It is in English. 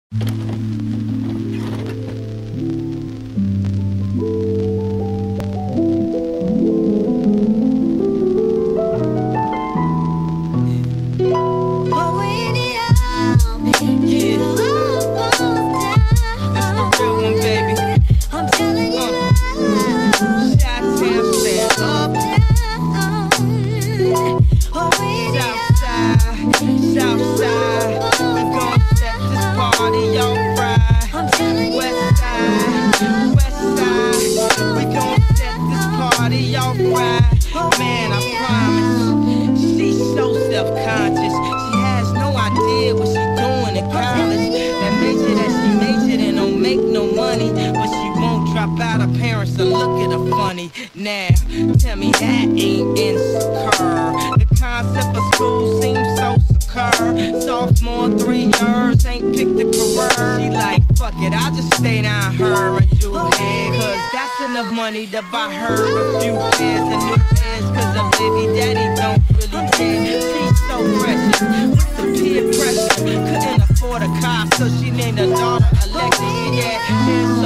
Man, I promise, she's so self-conscious. She has no idea what she's doing in college. That major that she majored in don't make no money, but she won't drop out. Her parents will look at her funny. Now, tell me that ain't insecure. The concept of school seems so secure. Sophomore 3 years, ain't picked a career. She like, fuck it, I'll just stay down her and do head, cause that's enough money to buy her a few pairs of new pants, cause her baby daddy don't really care. She's so precious, with the peer pressure, couldn't afford a car, so she named her daughter Alexis. Yeah,